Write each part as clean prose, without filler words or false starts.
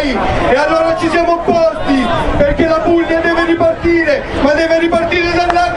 noi, e allora ci siamo opposti, perché la Puglia deve ripartire, ma deve ripartire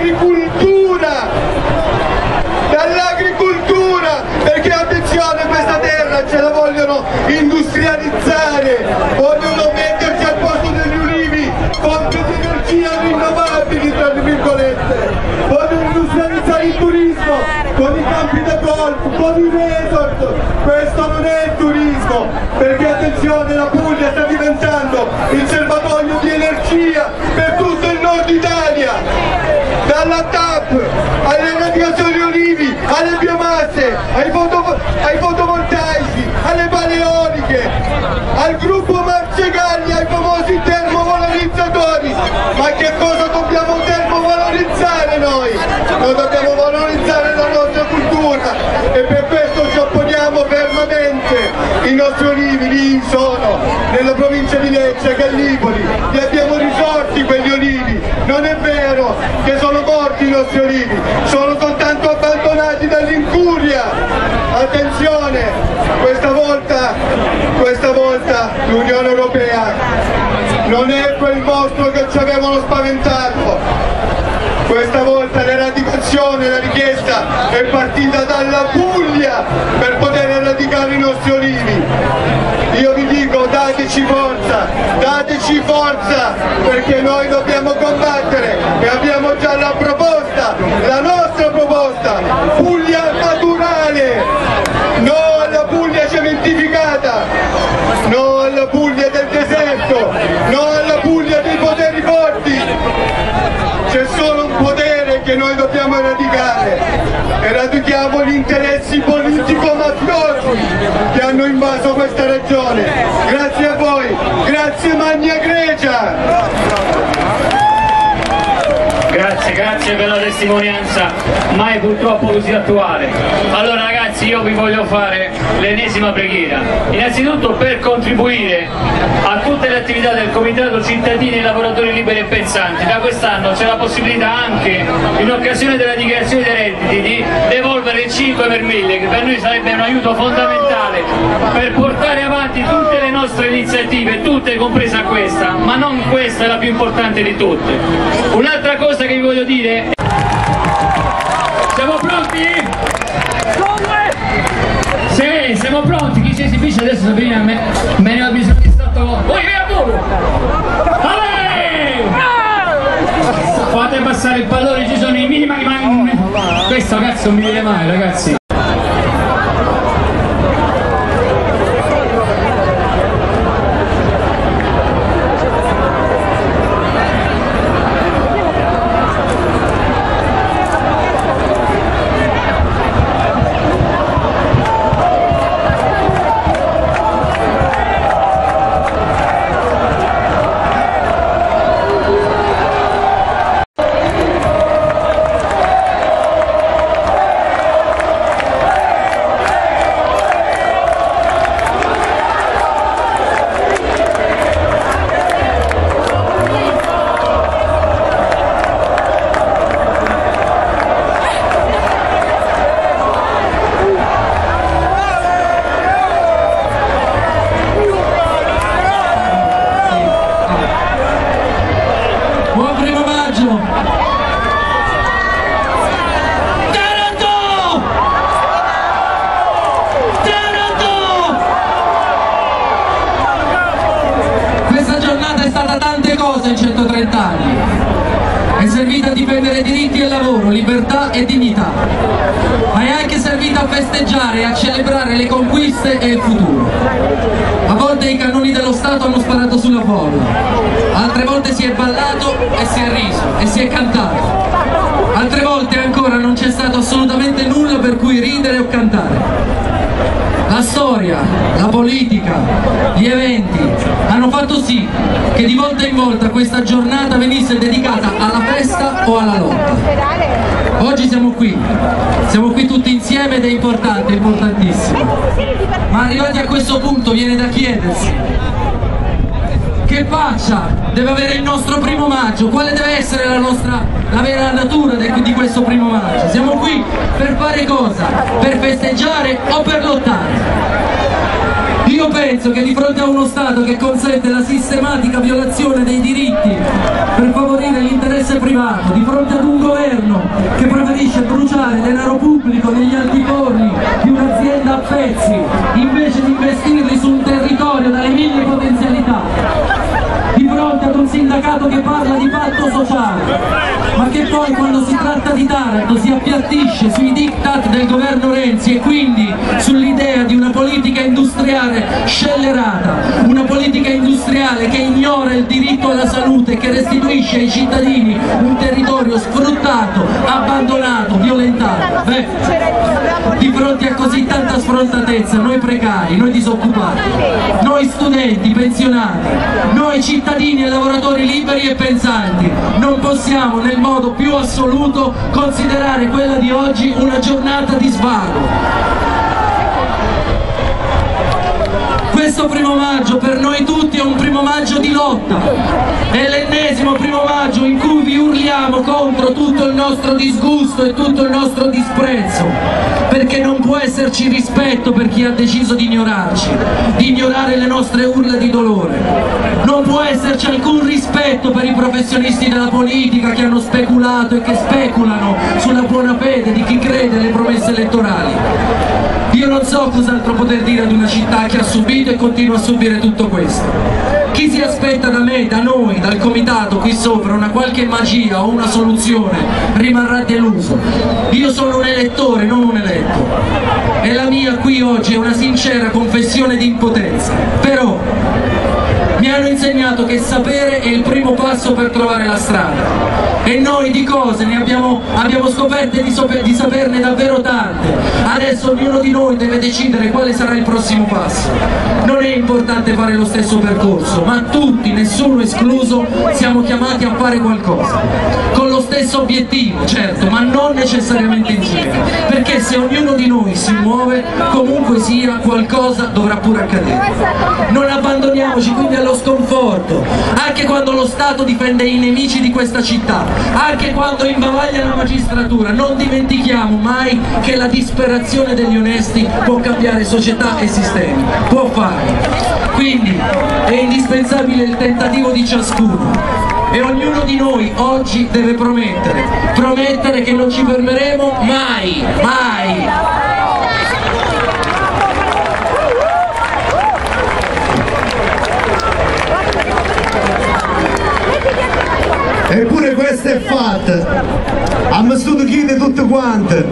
dall'agricoltura, perché attenzione, questa terra ce la vogliono industrializzare, vogliono metterci al posto degli ulivi fonti di energia rinnovabili, tra virgolette, vogliono industrializzare il turismo con i campi da golf, con i resort. Questo non è il turismo, perché attenzione, la Puglia sta diventando il serbatoio di energia per tutto il nord Italia, dalla TAP alle radiazioni olivi, alle biomasse, ai fotovoltaici, alle pale eoliche, al gruppo Marcegaglia, ai famosi termovalorizzatori. Ma che cosa dobbiamo termovalorizzare noi? Noi dobbiamo valorizzare la nostra cultura, e per questo ci opponiamo fermamente. I nostri olivi lì sono nella provincia di Lecce, Gallipoli, li abbiamo risorti quegli olivi. Non è vero che sono morti i nostri olivi, sono soltanto abbandonati dall'incuria. Attenzione, questa volta l'Unione Europea non è quel mostro che ci avevano spaventato. Questa volta l'eradicazione, la richiesta è partita dalla Puglia per poter eradicare i nostri olivi. Io vi dico, dateci forza, perché noi dobbiamo combattere, e abbiamo già la proposta, la nostra proposta, Puglia naturale, no alla Puglia cementificata, no alla Puglia del deserto, no alla Puglia dei poteri forti. C'è solo un potere che noi dobbiamo eradicare. Eradichiamo gli interessi politico-mafiosi che hanno invaso questa regione. Grazie a voi, grazie Magna Grecia. Grazie per la testimonianza, mai purtroppo così attuale. Allora ragazzi, io vi voglio fare l'ennesima preghiera, innanzitutto per contribuire a tutte le attività del Comitato Cittadini e Lavoratori Liberi e Pensanti. Da quest'anno c'è la possibilità anche, in occasione della dichiarazione dei redditi, di devolvere 5 per 1000, che per noi sarebbe un aiuto fondamentale per portare avanti tutte le nostre iniziative, tutte compresa questa, ma non questa è la più importante di tutte. Un'altra cosa che vi voglio dire, siamo pronti? Sì, siamo pronti, chi si esibisce adesso prima me ne ho bisogno di stato con... Fate passare il pallone, ci sono i minimi, questo cazzo non mi viene mai ragazzi. in 130 anni. È servita a difendere diritti e lavoro, libertà e dignità, ma è anche servita a festeggiare e a celebrare le conquiste e il futuro. A volte i cannoni dello Stato hanno sparato sulla folla, altre volte si è ballato e si è riso e si è cantato, altre volte ancora non c'è stato assolutamente nulla per cui ridere o cantare. La storia, la politica, gli eventi hanno fatto sì che di volta in volta questa giornata venisse dedicata alla festa o alla lotta. Oggi siamo qui tutti insieme ed è importante, importantissimo. Ma arrivati a questo punto viene da chiedersi: che faccia deve avere il nostro primo maggio? Quale deve essere la vera natura di questo primo maggio? Siamo qui per fare cosa? Per festeggiare o per lottare? Io penso che di fronte a uno Stato che consente la sistematica violazione dei diritti per favorire l'interesse privato, di fronte ad un governo che preferisce bruciare denaro pubblico negli altiforni di un'azienda a pezzi invece di investirli su un territorio dalle mille potenzialità, di fronte ad un sindacato che parla di patto sociale, ma che poi quando si tratta di Taranto si appiattisce sui diktat del governo Renzi e quindi sull'idea di una politica industriale scellerata, una politica industriale che ignora il diritto alla salute e che restituisce ai cittadini un territorio sfruttato, abbandonato, violentato. Beh, di fronte a così tanta sfrontatezza, noi precari, noi disoccupati, noi studenti, pensionati, noi cittadini e lavoratori liberi e pensanti, non possiamo nel modo più assoluto considerare quella di oggi una giornata di svago. Questo primo maggio per noi tutti è un primo maggio di lotta, è l'ennesimo primo maggio in cui vi urliamo contro tutto il nostro disgusto e tutto il nostro disprezzo, perché non può esserci rispetto per chi ha deciso di ignorarci, di ignorare le nostre urla di dolore, non può esserci alcun rispetto per i professionisti della politica che hanno speculato e che speculano sulla buona fede di chi crede alle promesse elettorali. Io non so cos'altro poter dire ad una città che ha subito e continua a subire tutto questo. Chi si aspetta da me, da noi, dal comitato qui sopra una qualche magia o una soluzione rimarrà deluso. Io sono un elettore, non un eletto, e la mia qui oggi è una sincera confessione di impotenza. Però mi hanno insegnato che sapere è il primo passo per trovare la strada, e noi di cose ne abbiamo scoperte di saperne davvero tante. Adesso ognuno di noi deve decidere quale sarà il prossimo passo. Non è importante fare lo stesso percorso, ma tutti, nessuno escluso, siamo chiamati a fare qualcosa con lo stesso obiettivo, certo, ma non necessariamente insieme, perché se ognuno di noi si muove, comunque sia, qualcosa dovrà pure accadere. Non abbandoniamoci quindi allo sconforto, anche quando lo Stato difende i nemici di questa città, anche quando imbavaglia la magistratura. Non dimentichiamo mai che la disperazione degli onesti può cambiare società e sistemi, può farlo. Quindi è indispensabile il tentativo di ciascuno, e ognuno di noi oggi deve promettere che non ci fermeremo mai, mai. Eppure questo è fatto, abbiamo studiato chiede tutte quante,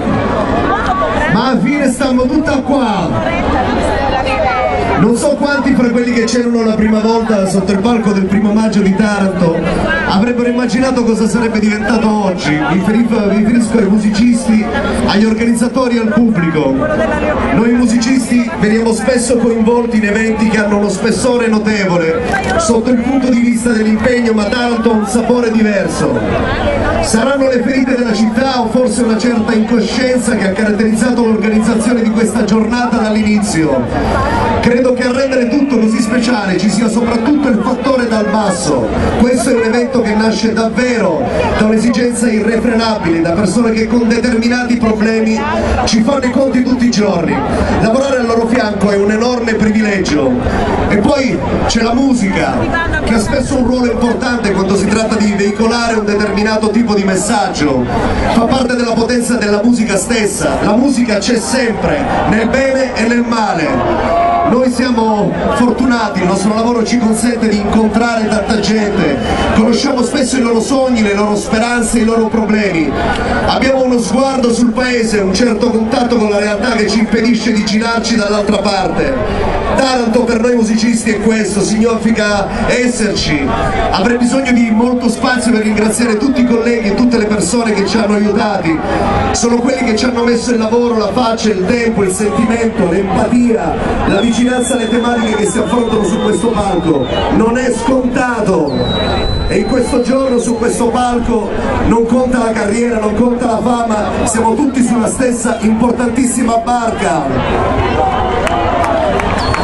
ma alla fine stiamo tutti qua. Non so quanti fra quelli che c'erano la prima volta sotto il palco del 1° maggio di Taranto avrebbero immaginato cosa sarebbe diventato oggi. Mi riferisco ai musicisti, agli organizzatori e al pubblico. Noi musicisti veniamo spesso coinvolti in eventi che hanno uno spessore notevole sotto il punto di vista dell'impegno, ma Taranto ha un sapore diverso. Saranno le ferite della città o forse una certa incoscienza che ha caratterizzato l'organizzazione di questa giornata dall'inizio. Credo che a rendere tutto così speciale ci sia soprattutto il fattore dal basso. Questo è un evento che nasce davvero da un'esigenza irrefrenabile, da persone che con determinati problemi ci fanno i conti tutti i giorni. Lavorare al loro fianco è un enorme privilegio. E poi c'è la musica, che ha spesso un ruolo importante quando si tratta di veicolare un determinato tipo di messaggio. Fa parte della potenza della musica stessa. La musica c'è sempre, nel bene e nel male. Noi siamo fortunati, il nostro lavoro ci consente di incontrare tanta gente, conosciamo spesso i loro sogni, le loro speranze, i loro problemi. Abbiamo uno sguardo sul paese, un certo contatto con la realtà che ci impedisce di girarci dall'altra parte. Taranto per noi musicisti è questo, significa esserci. Avrei bisogno di molto spazio per ringraziare tutti i colleghi e tutte le persone che ci hanno aiutati. Sono quelli che ci hanno messo il lavoro, la faccia, il tempo, il sentimento, l'empatia, la vicinanza alle tematiche che si affrontano su questo palco. Non è scontato, e in questo giorno su questo palco non conta la carriera, non conta la fama, siamo tutti sulla stessa importantissima barca.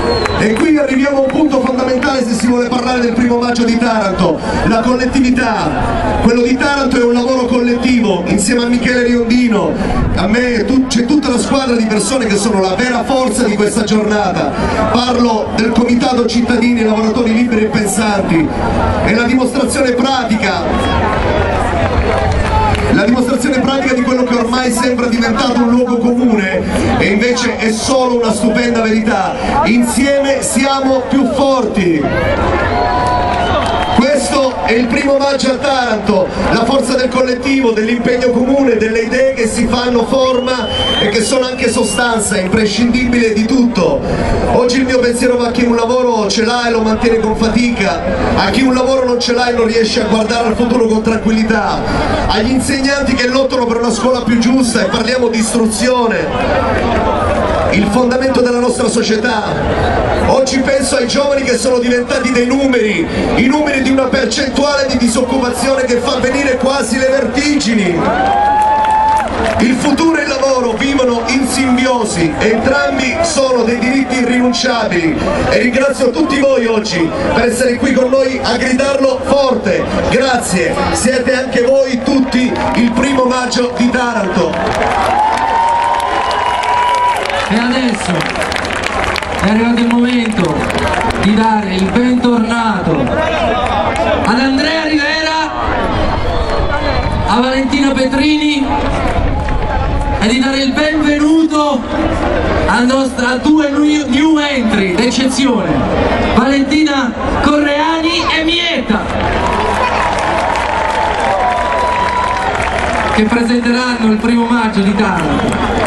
E qui arriviamo a un punto fondamentale se si vuole parlare del 1° maggio di Taranto, la collettività. Quello di Taranto è un lavoro collettivo, insieme a Michele Riondino, a me, c'è tutta la squadra di persone che sono la vera forza di questa giornata. Parlo del Comitato Cittadini e Lavoratori Liberi e Pensanti, è la dimostrazione pratica di quello che ormai sembra diventato un luogo comune e invece è solo una stupenda verità. Insieme siamo più forti. Questo è il 1° maggio a Taranto, la forza del collettivo, dell'impegno comune, delle idee che si fanno forma e che sono anche sostanza imprescindibile di tutto. Oggi il mio pensiero va a chi un lavoro ce l'ha e lo mantiene con fatica, a chi un lavoro non ce l'ha e non riesce a guardare al futuro con tranquillità, agli insegnanti che lottano per una scuola più giusta e parliamo di istruzione, il fondamento della nostra società. Oggi penso ai giovani che sono diventati dei numeri, i numeri di una percentuale di disoccupazione che fa venire quasi le vertigini. Il futuro e il lavoro vivono in simbiosi, entrambi sono dei diritti irrinunciabili e ringrazio tutti voi oggi per essere qui con noi a gridarlo forte. Grazie, siete anche voi tutti il 1° maggio di Taranto. E adesso è arrivato il momento di dare il bentornato ad Andrea Rivera, a Valentina Petrini e di dare il benvenuto a 2 new entry d'eccezione, Valentina Correani e Mieta, che presenteranno il 1° maggio di Taranto.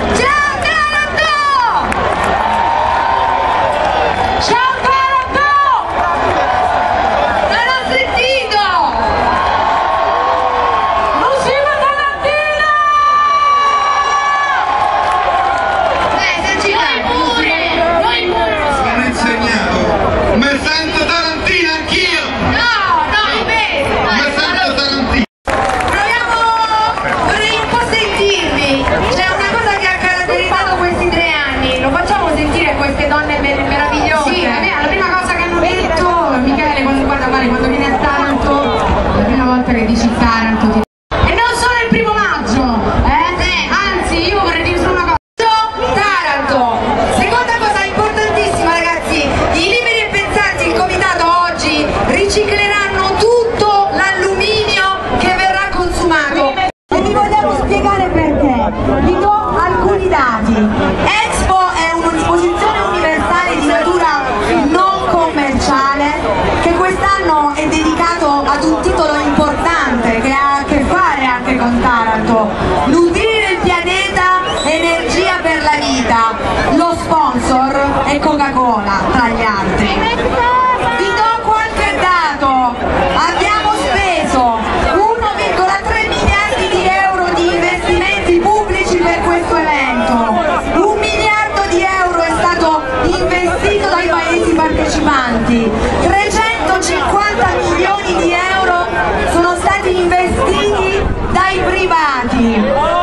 Nutrire il pianeta, energia per la vita, lo sponsor è Coca-Cola tra gli altri. Vi do qualche dato: abbiamo speso 1,3 miliardi di euro di investimenti pubblici per questo evento, 1 miliardo di euro è stato investito dai paesi partecipanti, 350 milioni di euro sono stati investiti dai privati.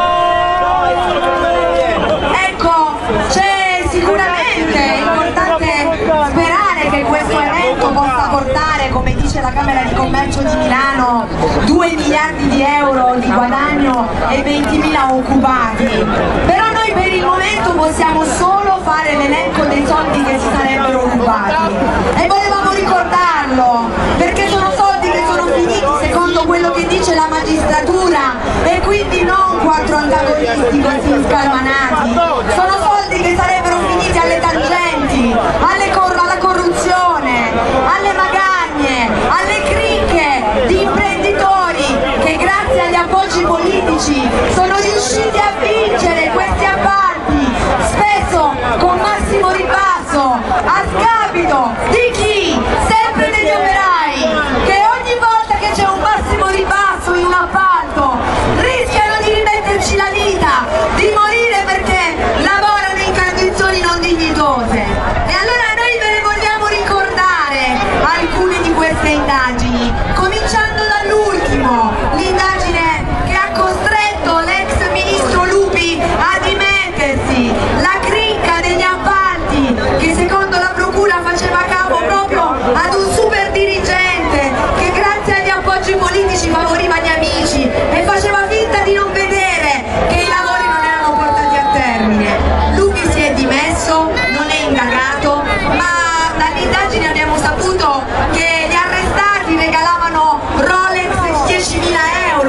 Ecco, c'è sicuramente importante sperare che questo evento possa portare, come dice la Camera di Commercio di Milano, 2 miliardi di euro di guadagno e 20.000 occupati. Però noi per il momento possiamo solo fare l'elenco dei soldi che si sarebbero occupati e volevamo ricordarlo perché sono soldi che sono finiti secondo quello che dice la magistratura e quindi non 4 antagonisti così scalmanati, sono soldi che sarebbero finiti alle tangenti, alla corruzione, alle magagne, alle cricche di imprenditori che grazie agli appoggi politici sono riusciti a vincere questi appalti, spesso con massimo ribasso, a scapito di chi? Sempre degli operai, che ogni volta che c'è un massimo ribasso in un appalto rischiano di rimetterci la vita, di morire perché lavorano in condizioni non dignitose. E allora noi ve ne vogliamo ricordare alcune di queste indagini, cominciando dall'ultimo, l'indagine che ha costretto l'ex ministro Lupi a dimettersi, la cricca degli appalti che secondo la procura faceva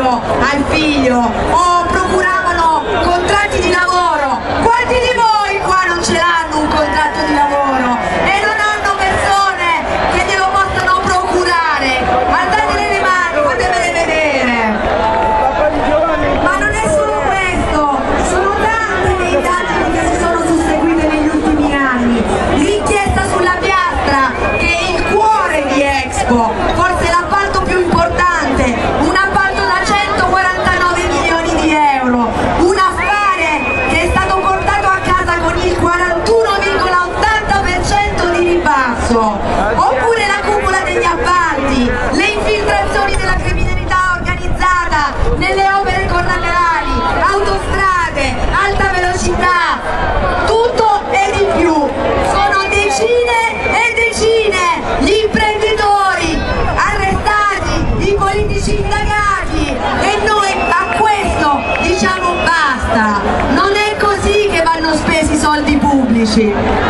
lavoro al figlio o procuravano contratti di lavoro. Quanti di voi qua non ce l'hanno un contratto di lavoro e non hanno persone che glielo possano procurare? Alzatele le mani, fatemele vedere. Ma non è solo questo, sono tante le indagini che si sono susseguite negli ultimi anni. L'inchiesta sulla piastra, che è il cuore di Expo, forse l'appalto più importante, un appalto da 149 milioni di euro, un affare che è stato portato a casa con il 41,80% di ribasso, oppure la cupola degli appalti, le infiltrazioni della criminalità organizzata nelle opere collaterali, autostrade, alta velocità, tutto e di più. Sono decine e decine gli imprenditori arrestati, i politici indagati e noi a questo diciamo basta. Non è così che vanno spesi i soldi pubblici.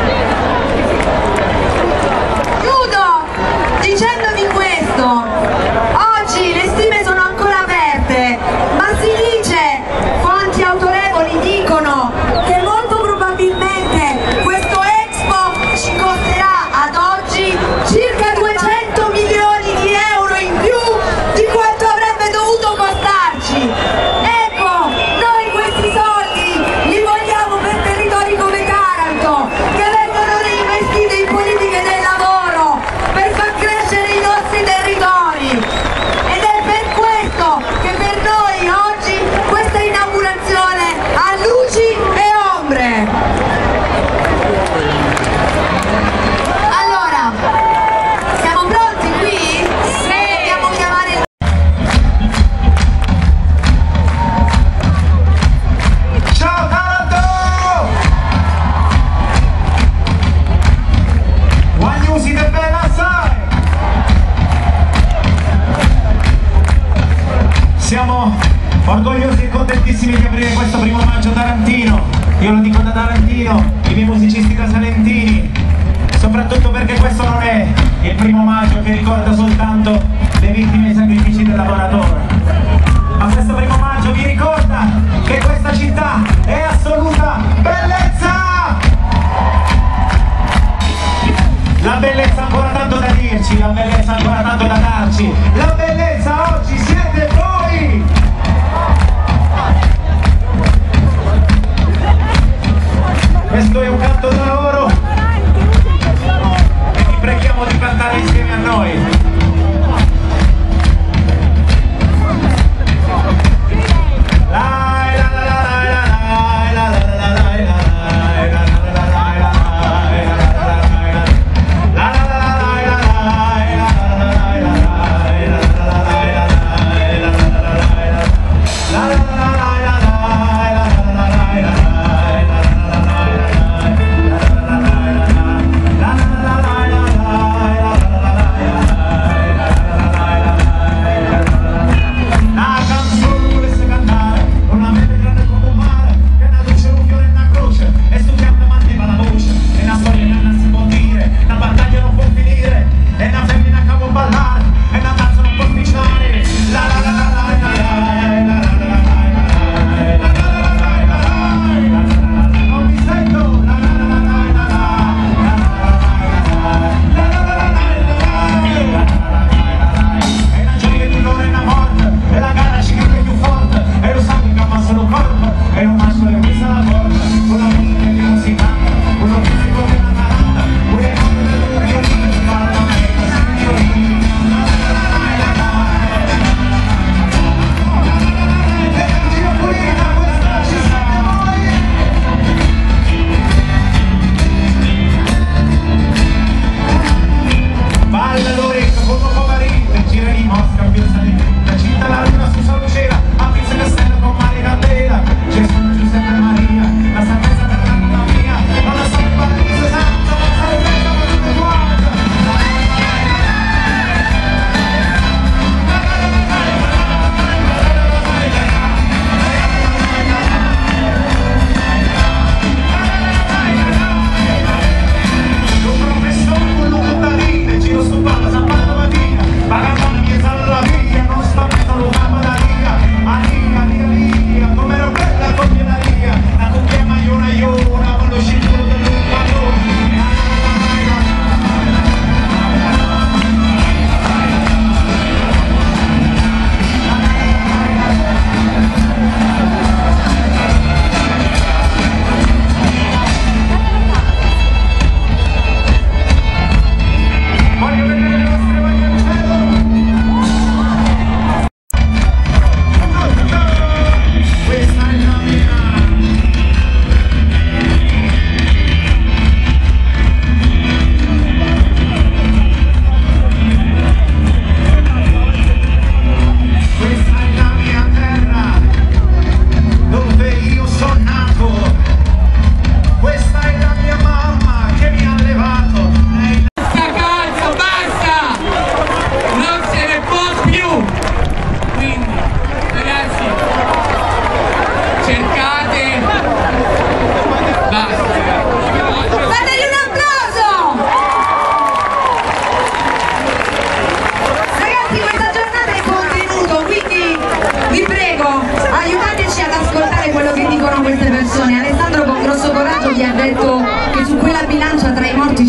Chiudo dicendovi questo: oggi le stime sono ancora aperte, ma si dice, fonti autorevoli dicono, che molto probabilmente questo Expo ci costerà ad oggi circa 200 milioni di euro in più di quanto avrebbe dovuto costarci. Ecco, noi questi soldi li vogliamo per territori come Taranto, che vengono reinvestiti in politiche del lavoro per far crescere i nostri territori. Ed è per questo che per noi oggi questa inaugurazione ha luci e ombre. Allora, siamo pronti qui? Dobbiamo chiamare il... Ciao Taranto! One News è bella assai! Siamo orgogliosi e contentissimi di aprire questo primo maggio tarantino. Io lo dico da tarantino, i miei musicisti da salentini, soprattutto perché questo non è il primo maggio che ricorda soltanto le vittime e i sacrifici del lavoratore, ma questo primo maggio vi ricorda che questa città è assoluta bellezza! La bellezza ha ancora tanto da dirci, la bellezza ha ancora tanto da darci, la bellezza oggi siete voi! Questo è un canto da loro e vi preghiamo di cantare insieme a noi.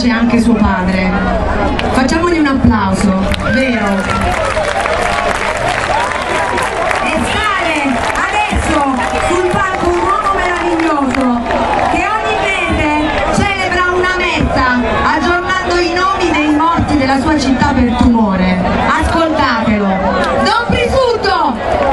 c'è anche suo padre. Facciamogli un applauso, vero? E sale adesso sul palco un uomo meraviglioso che ogni mese celebra una messa aggiornando i nomi dei morti della sua città per tumore. Ascoltatelo, Don Prisuto!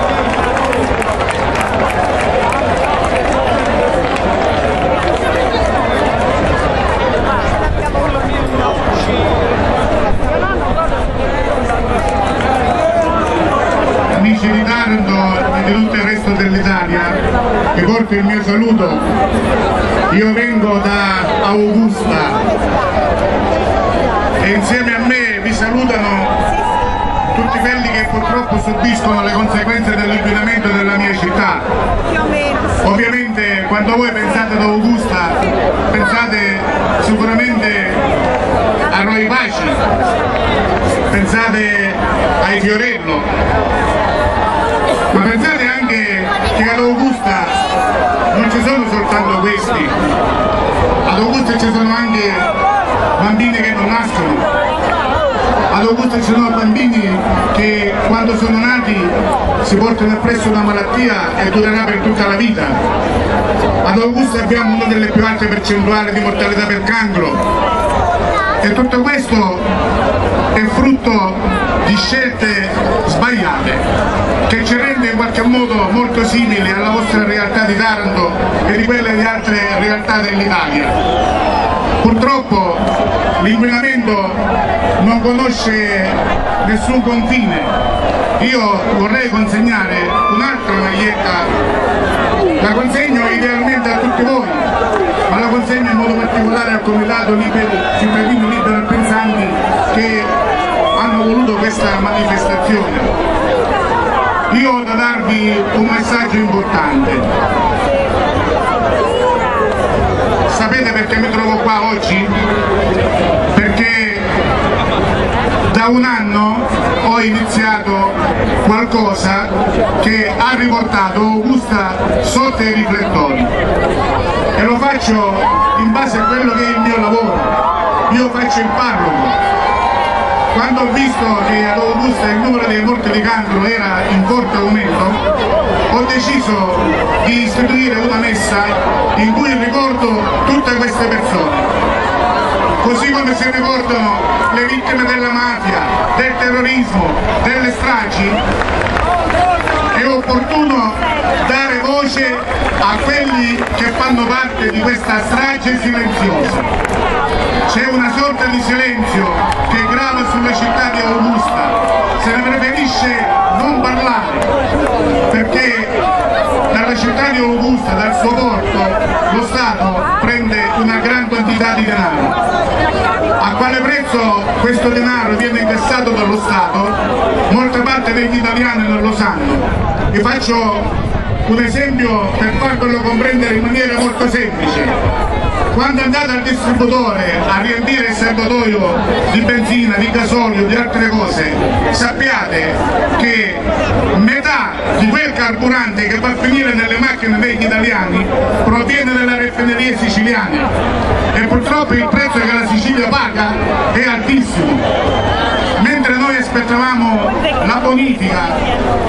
Amici di Taranto e di tutto il resto dell'Italia, vi porto il mio saluto. Io vengo da Augusta e insieme a me vi salutano tutti quelli che purtroppo subiscono le conseguenze dell'inquinamento della mia città. Ovviamente quando voi pensate ad Augusta pensate sicuramente a Roy Paci, pensate ai Fiorello, ma pensate anche che ad Augusta non ci sono soltanto questi, ad Augusta ci sono anche bambini che non nascono, ad Augusta ci sono bambini che quando sono nati si portano appresso una malattia e durerà per tutta la vita. Ad Augusta abbiamo una delle più alte percentuali di mortalità per cancro e tutto questo è frutto di scelte sbagliate che ci rende in qualche modo molto simili alla vostra realtà di Taranto e di quelle di altre realtà dell'Italia. Purtroppo l'inquinamento non conosce nessun confine. Io vorrei consegnare un'altra maglietta, la consegno idealmente a tutti voi, ma la consegno in modo particolare al Comitato Cittadini Liberi e Pensanti che hanno voluto questa manifestazione. Io ho da darvi un messaggio importante. Sapete perché mi trovo qua oggi? Perché da un anno ho iniziato qualcosa che ha riportato Augusta sotto i riflettori e lo faccio in base a quello che è il mio lavoro. Io faccio il parroco. Quando ho visto che ad Augusta il numero dei morti di cancro era in forte aumento, ho deciso di istituire una messa in cui ricordo tutte queste persone. Così come si ricordano le vittime della mafia, del terrorismo, delle stragi, è opportuno dare voce a quelli che fanno parte di questa strage silenziosa. C'è una sorta di silenzio che grava sulla città di Augusta, se ne preferisce non parlare, perché dalla città di Augusta, dal suo porto, lo Stato prende una gran quantità di denaro. A quale prezzo questo denaro viene incassato dallo Stato? Molta parte degli italiani non lo sanno. Vi faccio un esempio per farvelo comprendere in maniera molto semplice. Quando andate al distributore a riempire il serbatoio di benzina, di gasolio, di altre cose, sappiate che metà di quel carburante che va a finire nelle macchine degli italiani proviene dalle raffinerie siciliane e purtroppo il prezzo che la Sicilia paga è altissimo. Mentre noi aspettavamo la bonifica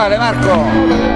musicale, Marco.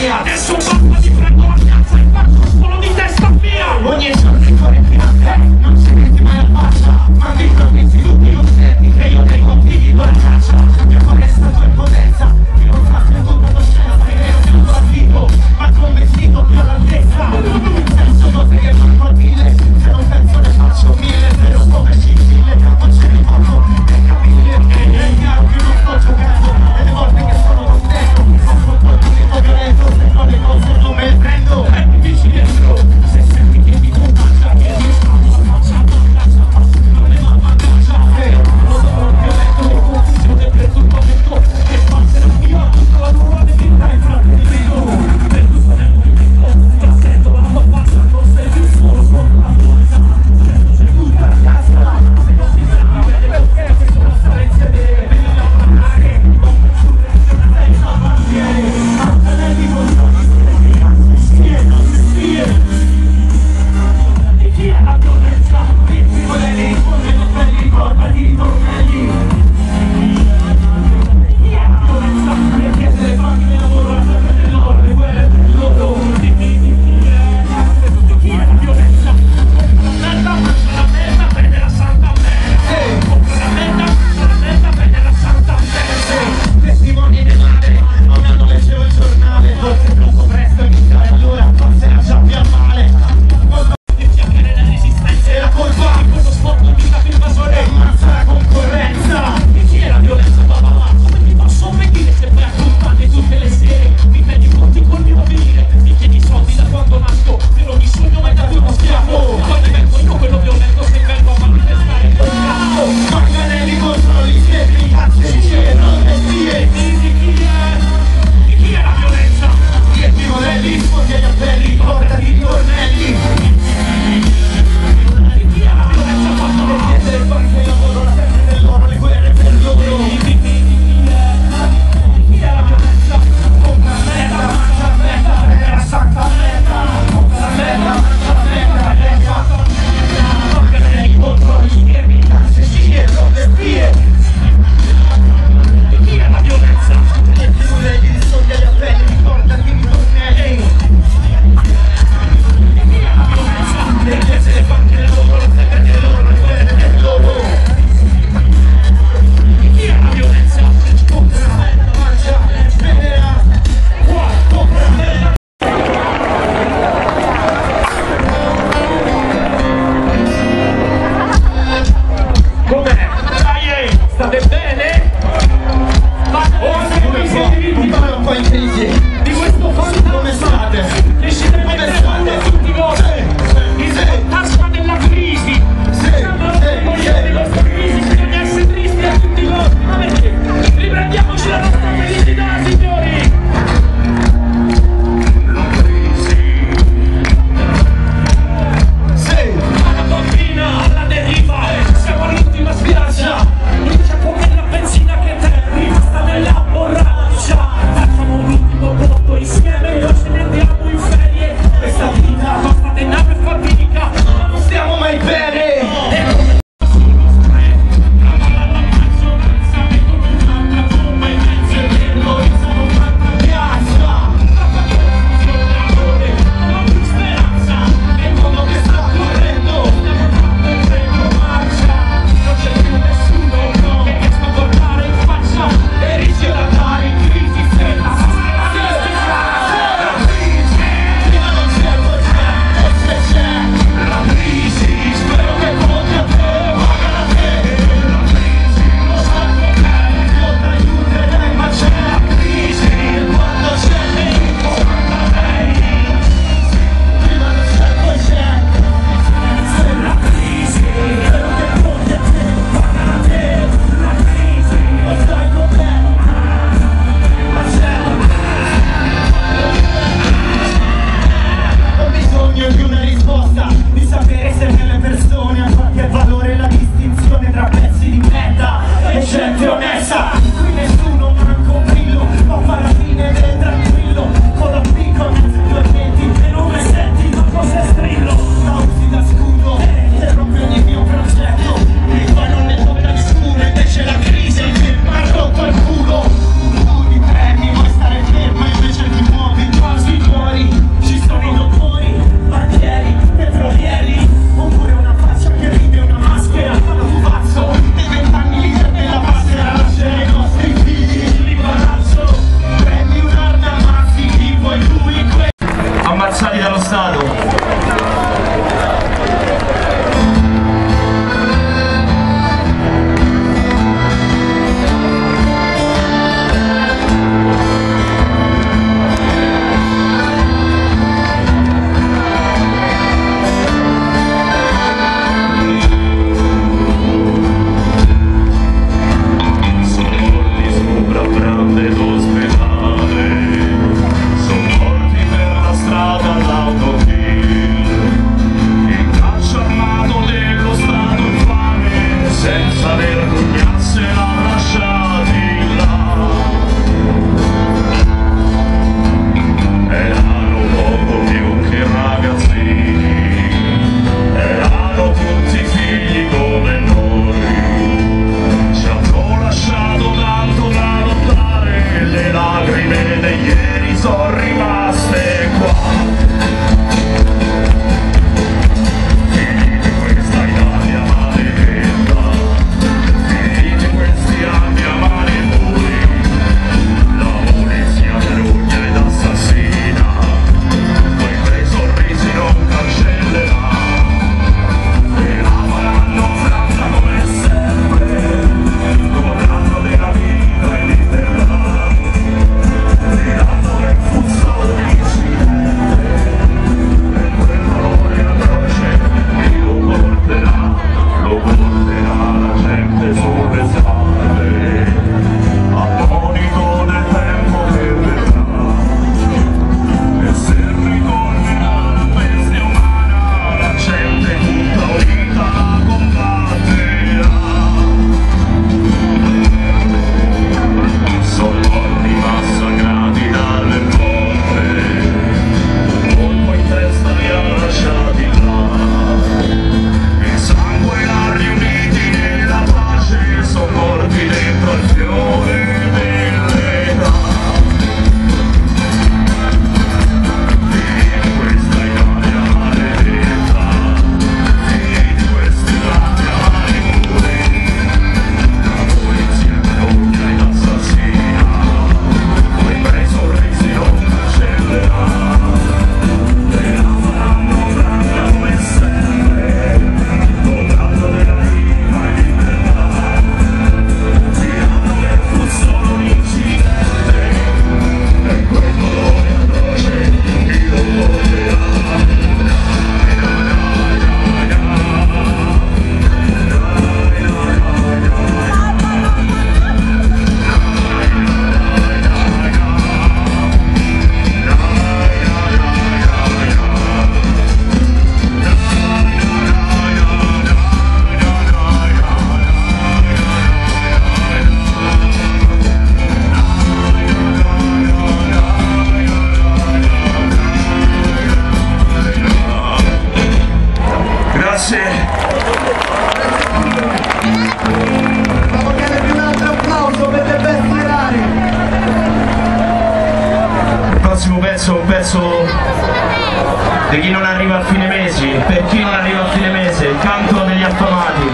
mia. Adesso basta, ti prendo la cazzo e faccio solo di testa mia. Ogni giorno è fuori fino a te, non si metti mai a faccia. Ma mi prometti tutti i concerti che io dei motivi con la caccia. Mia foresta, tua impotenza, io non faccio tutta la scena, sai che io sono partito, ma con vestito più all'altezza. Penso cose che fanno a mille, se non penso ne faccio mille, però come Sicile, non ce ne fanno, è capire, è chiaro che non sto giocando, e le volte che sono contento, ascolto il tuo violento, se non le cose non prossimo pezzo è un pezzo di chi non arriva a fine mese, per chi non arriva a fine mese, il canto degli affamati.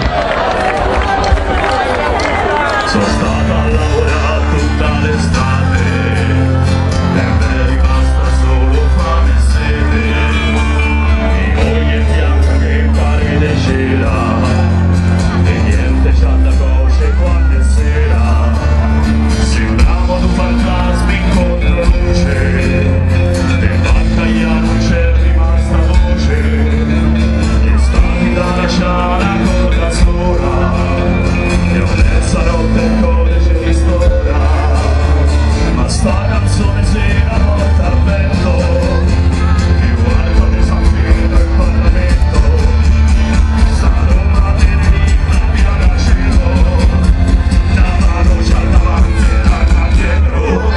Sono stato a lavorare tutta l'estate, e me rimasta solo fame e sete, di moglie bianca che pare di cera, e niente c'ha da cose quando è sera, sembravo due fantasmi in controluce, e battaglia non c'è rimasta voce, e stati da lasciare con la sola, e ho persa notte il codice di storia, ma sta canzone sera volta al vento, che guarda di San Pietro il Parlamento, sarò a Tenerife, via da cielo, la mano c'ha davanti e l'altra dietro.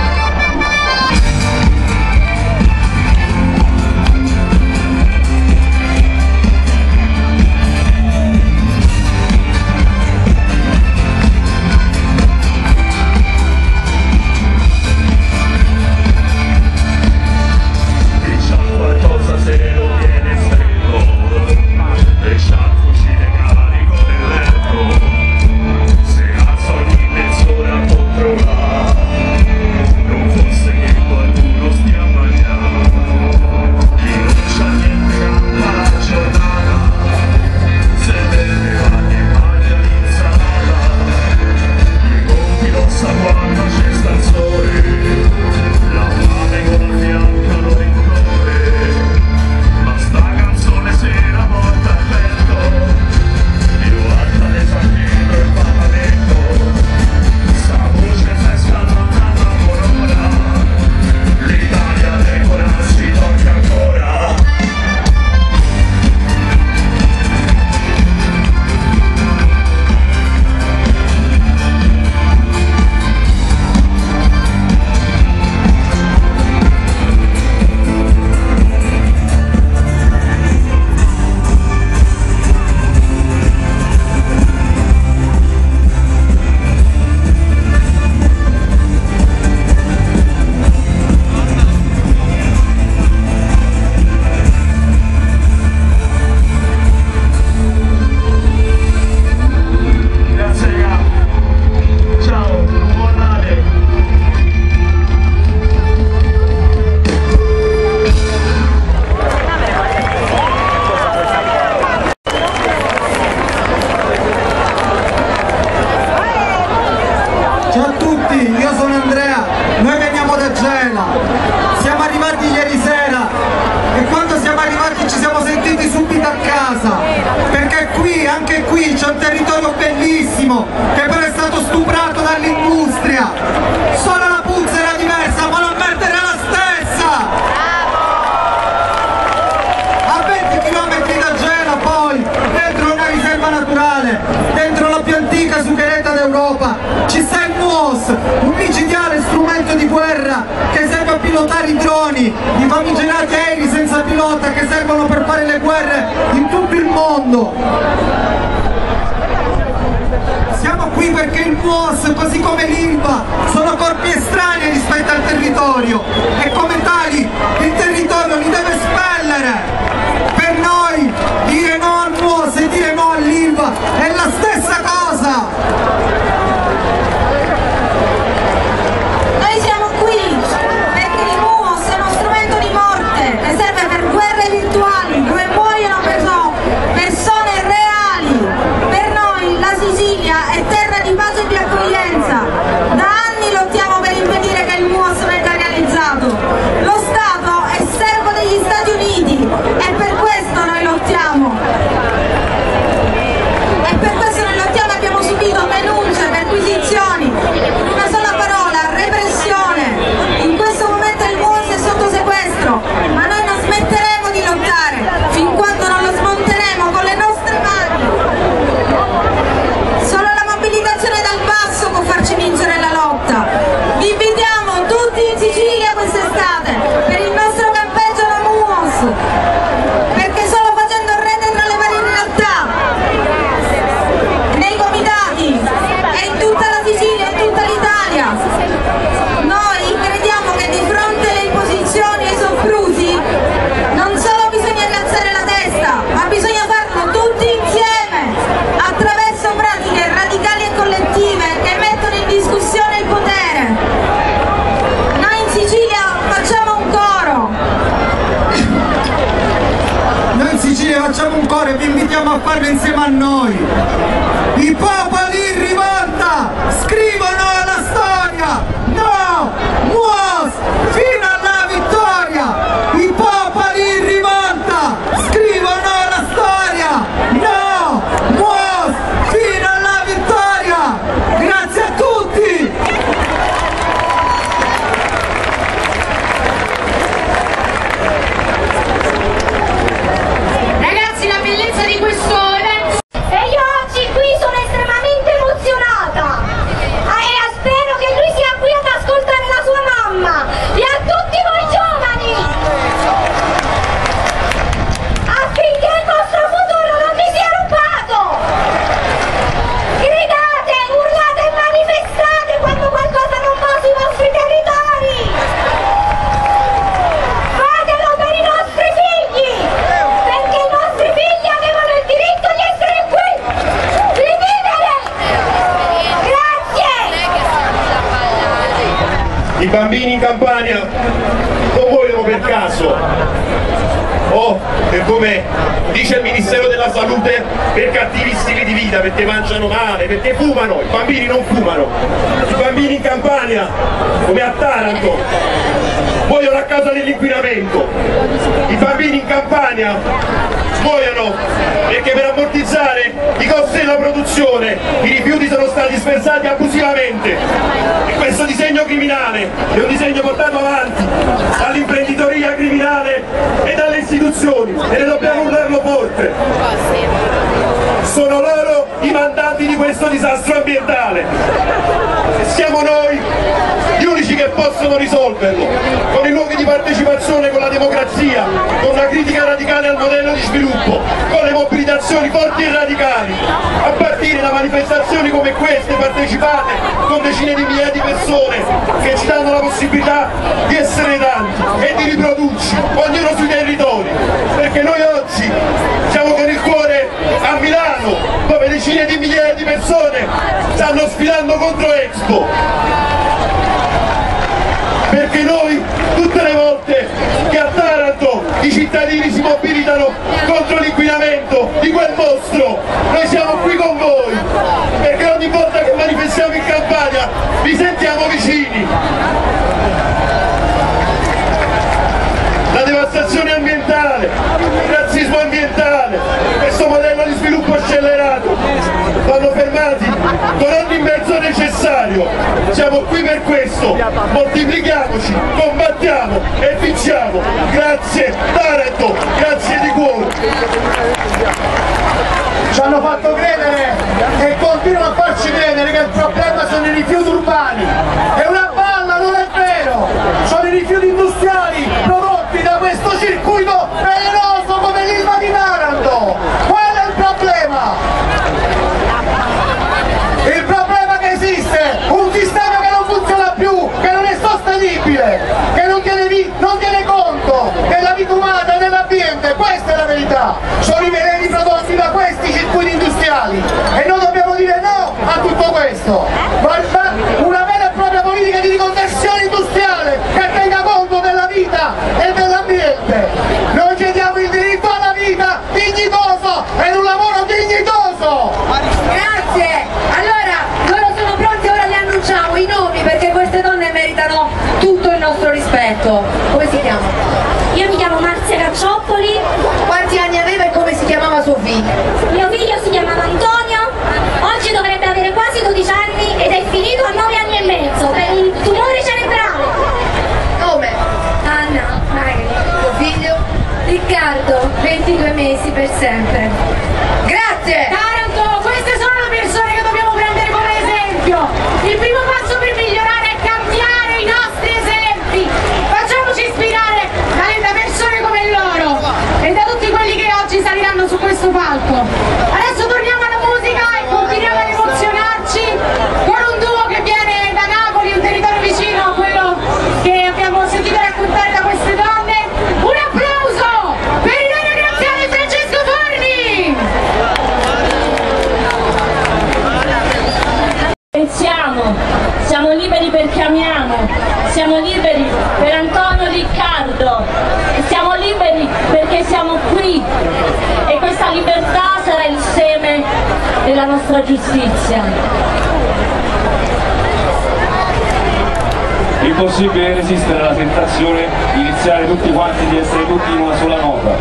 Diciamo qualcosa se lo viene freddo, e c'ha il fucile carico nel letto, se alza ogni mezz'ora può trovare, non fosse che qualcuno stia mangiando, chi non c'ha niente campa la giornata, se beve vanni e mangia l'insalata, i conti non sa quando c'è sta il sole, la fame con la fianca lo rincorre, ma sta canzone sera porta al vento, più alta di San Pietro il Parlamento, sta voce festa lontana corona, l'Italia dei corazzi tocca ancora. Grazie raga, ciao, buon Natale. Ciao a tutti, io sono Andrea, noi veniamo da Gela, siamo arrivati ieri sera e quando siamo arrivati ci siamo sentiti subito a casa, perché qui, anche qui, c'è un territorio bellissimo che però è stato stuprato dall'industria, solo la puzza era diversa ma la merda era la stessa! A 20 km da Gela poi, dentro una riserva naturale, dentro la più antica sugheretta d'Europa, ci sta il MUOS, un micidiale strumento di guerra che serve a pilotare i droni, i famigerati aerei senza pilota che servono per fare le guerre in tutto il mondo. Siamo qui perché il MUOS, così come l'ILVA, sono corpi estranei rispetto al territorio e come tali il territorio li deve espellere. Per noi dire no al MUOS e dire no all'ILVA è la stessa cosa. Noi siamo qui perché il MUOS è uno strumento di morte che serve per guerre virtuali dove muoiono persone reali. Per noi la Sicilia è terra di pace e di accoglienza. Da anni lottiamo per impedire che il MUOS venga realizzato. Lo Stato è servo degli Stati Uniti e per questo noi lottiamo. E per questo facciamo un coro e vi invitiamo a farlo insieme a noi. I popoli in rivolta scrivono la storia, no MUOS fino alla vittoria. I popoli in rivolta scrivono la storia, no MUOS fino alla vittoria. Grazie a tutti. Ragazzi, la bellezza di questo evento. E io oggi qui sono estremamente emozionata. E spero che lui sia qui ad ascoltare la sua mamma. E a tutti voi giovani, affinché il vostro futuro non vi sia rubato. Gridate, urlate e manifestate quando qualcosa non va sui vostri territori. Fatelo per i nostri figli, perché i nostri figli avevano il diritto di essere qui, di vivere. Grazie. I bambini in Campania non muoiono per caso, o per come dice il Ministero della Salute, per cattivi stili di vita, perché mangiano male, perché fumano. I bambini non fumano. I bambini in Campania, come a Taranto, muoiono a causa dell'inquinamento. I bambini in Campania muoiono perché per ammortizzare i costi della produzione i rifiuti sono stati dispersati abusivamente. E questo disegno criminale è un disegno portato avanti dall'imprenditoria criminale e dalle istituzioni, e ne dobbiamo urlarlo forte. Sono loro i mandanti di questo disastro ambientale e siamo noi gli unici che possono risolverlo, con i luoghi di partecipazione, con la democrazia, con una critica radicale al modello di sviluppo, con le mobilitazioni forti e radicali, a partire da manifestazioni come queste partecipate con decine di migliaia di persone che ci danno la possibilità di essere tanti e di riprodurci, ognuno sui territori, perché noi oggi siamo con il cuore a Milano, dove decine di migliaia di persone stanno sfilando contro Expo, perché noi tutte le volte che a Taranto i cittadini si mobilitano contro l'inquinamento di quel mostro, noi siamo qui con voi, perché ogni volta che manifestiamo in Campania vi sentiamo vicini. La devastazione ambientale, il razzismo ambientale, questo modello di sviluppo scellerato vanno fermati con ogni mezzo necessario. Siamo qui per questo, moltiplichiamoci, combattiamo e vinciamo. Grazie Taranto, grazie di cuore. Ci hanno fatto credere e continuano a farci credere che il problema sono i rifiuti urbani. È una balla, non è vero! Sono i rifiuti industriali prodotti da questo circuito velenoso come l'Ilva di Taranto! Qual è il problema? Il problema è che esiste un sistema che non funziona più, che non è sostenibile, che non tiene conto della vita umana e dell'ambiente, questa è la verità! Sono i veleni prodotti da questi circuiti industriali e noi dobbiamo dire no a tutto questo, ma una vera e propria politica di riconversione industriale che tenga conto della vita e dell'ambiente. Noi chiediamo il diritto alla vita dignitoso ed un lavoro dignitoso. Grazie. Allora, loro sono pronti, ora li annunciamo i nomi, perché queste donne meritano tutto il nostro rispetto. Come si chiama? Io mi chiamo Marzia Caccioppoli. Quanti anni aveva e come si chiamava suo figlio? Mio figlio si chiamava Antonio, oggi dovrebbe avere quasi 12 anni ed è finito a 9 anni e mezzo per un tumore cerebrale. Nome? Anna, Magri. Tuo figlio? Riccardo, 22 mesi per sempre. Grazie! Taranto, queste sono le persone che dobbiamo prendere come esempio. Il primo passo per migliorare è cambiare i nostri esempi. Facciamoci ispirare da persone come loro e da tutti quelli che oggi saliranno su questo palco. Adesso torniamo alla musica e continuiamo ad emozionarci con un duo che viene da Napoli, un territorio vicino a quello che abbiamo sentito raccontare da queste donne. Un applauso per i loro graziani Francesco Forni! Siamo liberi perché amiamo, siamo liberi per Antonio Riccardo, siamo liberi liberi perché siamo qui e questa libertà sarà il seme della nostra giustizia. Impossibile resistere alla tentazione di iniziare tutti quanti di essere tutti in una sola nota.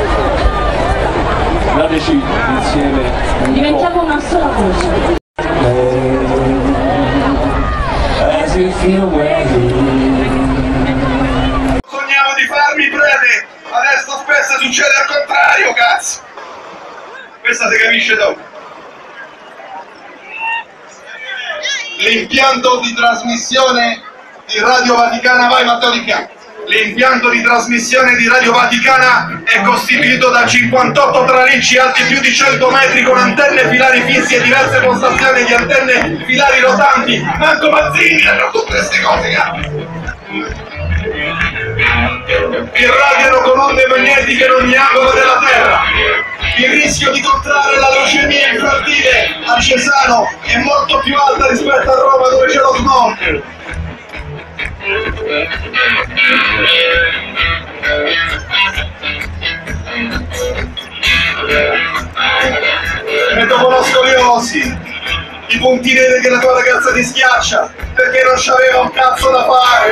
Dateci insieme diventiamo una sola voce. Sogniamo di farmi prete, adesso spesso succede al contrario, cazzo! Questa si capisce dopo. L'impianto di trasmissione di Radio Vaticana, vai Matteo Di Fianco. L'impianto di trasmissione di Radio Vaticana è costituito da 58 tralicci alti più di 100 metri con antenne filari fissi e diverse postazioni di antenne filari rotanti. Manco Mazzini hanno tutte queste cose, irradiano con onde magnetiche in ogni angolo della Terra. Il rischio di contrarre la leucemia infantile a Cesano è molto più alta rispetto a Roma dove c'è lo smog. E dopo la scoliosi, i punti neri che la tua ragazza ti schiaccia perché non c'aveva un cazzo da fare,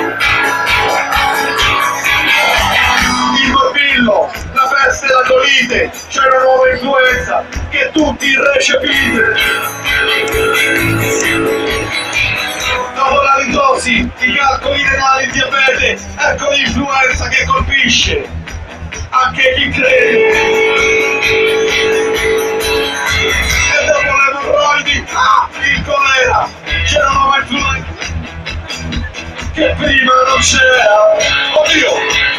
il morbillo, la peste e la colite, c'è una nuova influenza che tutti recepite. Dopo la litosi, i calcoli renali, il diabete, ecco l'influenza che colpisce anche chi crede. E dopo le emorroidi, il colera, c'è una nuova influenza che prima non c'era. Oddio!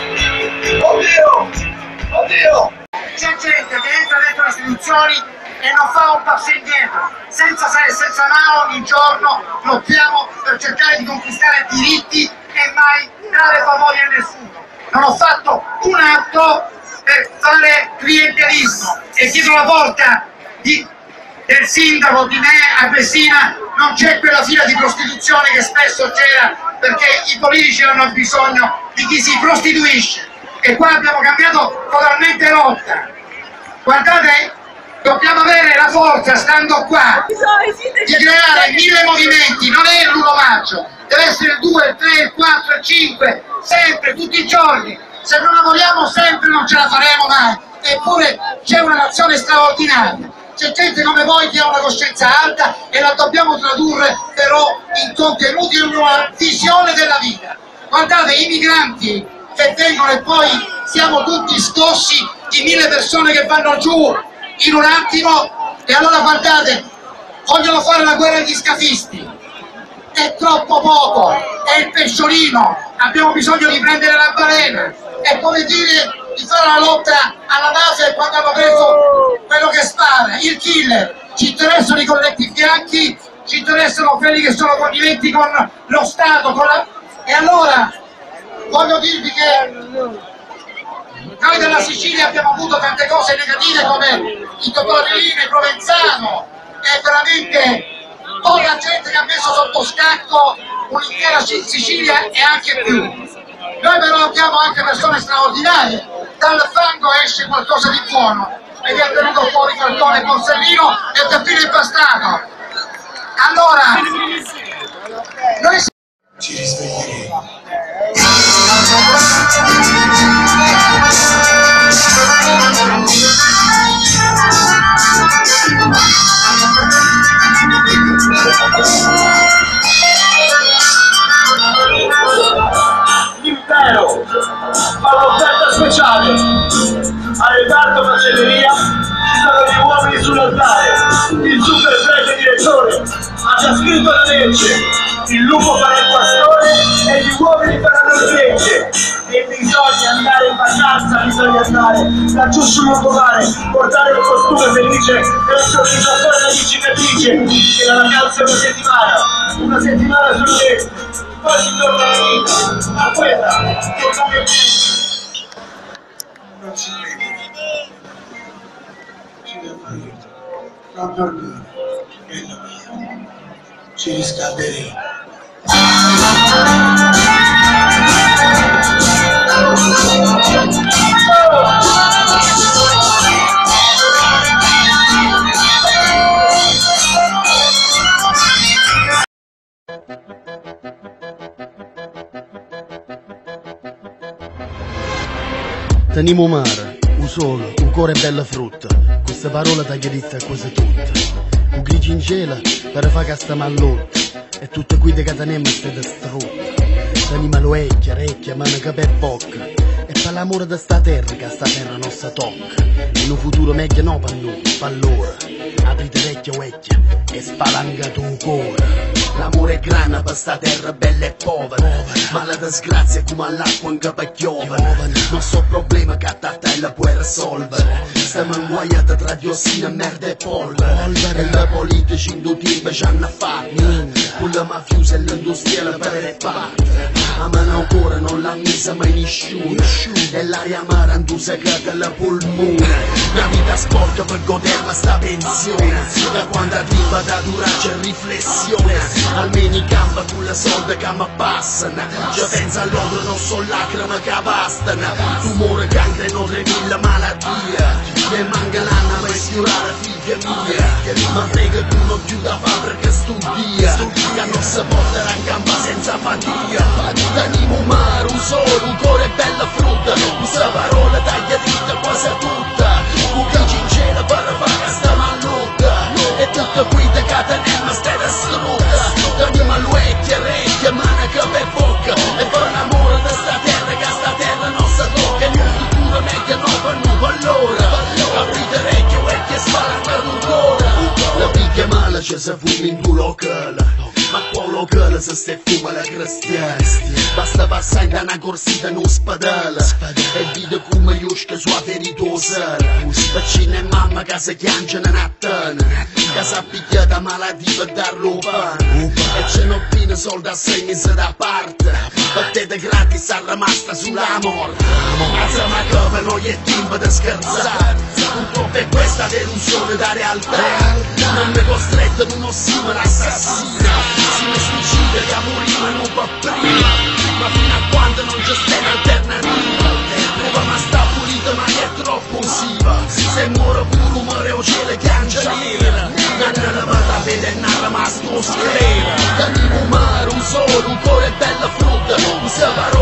Oddio! Oddio! C'è gente che entra dentro le istituzioni e non fa un passo indietro, senza se e senza ma ogni giorno lottiamo per cercare di conquistare diritti e mai dare favori a nessuno. Non ho fatto un atto per fare clientelismo e dietro la porta del sindaco di me a Messina non c'è quella fila di prostituzione che spesso c'era perché i politici hanno bisogno di chi si prostituisce e qua abbiamo cambiato totalmente rotta. Guardate, dobbiamo avere la forza, stando qua, di creare 1000 movimenti, non è l'1 maggio, deve essere il 2, il 3, il 4, il 5, sempre, tutti i giorni. Se non lavoriamo sempre non ce la faremo mai, eppure c'è una nazione straordinaria. C'è gente come voi che ha una coscienza alta e la dobbiamo tradurre però in contenuti e in una visione della vita. Guardate, i migranti che vengono e poi siamo tutti scossi di 1000 persone che vanno giù in un attimo e allora guardate, vogliono fare la guerra agli scafisti, è troppo poco, è il pesciolino, abbiamo bisogno di prendere la balena, è come dire di fare la lotta alla mafia quando hanno preso quello che spara, il killer. Ci interessano i colletti bianchi, ci interessano quelli che sono conniventi con lo Stato, e allora voglio dirvi che noi della Sicilia abbiamo avuto tante cose negative come il dottor Riline, Provenzano, è veramente poi la gente che ha messo sotto scacco un'intera Sicilia e anche più. Noi però abbiamo anche persone straordinarie, dal fango esce qualcosa di buono ed è venuto fuori Falcone, Borsellino e Peppino Impastato. Allora, noi ci risveglieremo. L'impero fa l'offerta speciale al reparto macelleria, ci sono gli uomini sull'altare, il super prete direttore ha già scritto la legge, il lupo farà il pastore e gli uomini faranno il gregge e bisogna andare in vacanza, bisogna andare laggiù sul lungomare, portare un costume felice e un sorriso fuori la cicatrice e la vacanza è una settimana sul letto, poi si torna alla vita, a quella tornare bene. Non ci credi, ci devo aiuto, non dormire, bello mio, ci riscalderemo. Teniamo mare, un sole, un cuore e bella frutta. Questa parola taglia dita a quasi tutta. Un grigio in cielo per fare che sta mallotta. E tutte qui che teniamo state strutta. Teniamo l'orecchia, recchia, mano che per bocca. E per l'amore di sta terra che sta terra nostra tocca. In un futuro meglio no per noi, per loro. Aprite vecchia vecchia e spalanca tu cuore. L'amore è grande per sta terra bella e povera. Ma la disgrazia è come all'acqua in capa chiovana. Non so problema che a te la puoi risolvere. Stiamo inguaiati tra diossina, merda e polvere. E la politica in due tempi ci hanno fatto. Con la mafiosa e l'industriale per le parte. A mano ancora non l'ha messa mai nessuno. E l'aria amara non si cade la polmone. La vita sporca per goderla sta pensione. Da quando arriva da durare c'è riflessione. Almeno in campo con la solda che mi passano. Già pensa all'odore non so lacrime che bastano. Tumore, cancro, 3000 malattie. Mi manca l'anima per sfiorare figlia mia. Ma frega tu non più da fare perché studia. Che non si porterà in campo senza fatica. Teniamo un mare, un sole, un cuore e bella frutta. Questa parola taglia dritta quasi a tutta. Un grigio in cielo per fare che sta mallotta. E tutta qui da catenella stai distrutta. Teniamo l'orecchia, recchia, mano che per bocca. E per l'amore di sta terra nostra tocca. E il futuro meglio no per noi, allora. Aprite orecchie, orecchie, spara per un cuore. La picchia male ci si fuma in due locale. Ma qua locale se stai fuma la cristiana. Basta passare da una corsita in ospedale. E vede come iusca sua feritosa. Vicino e mamma che si chiamano Natana. Che si appicchia da malattia per darlo pane. E ce n'ho pieno soldi a 6 mesi da parte. Battete gratis a rimasta sulla morte. Mazza ma come non è tempo di scherzare. Purtroppo è questa delusione da realtà. Non mi costretto in uno simile assassino. Si mi suicida che moriva non va prima. Ma fino a quando non c'è sta un'alternativa. Prova ma sta pulita ma è troppo usiva. Se muore pure umore o cielo che nera. Non levata vede e non rimasto sclera. Teniamo un mare, un sole, un cuore e bella frutta.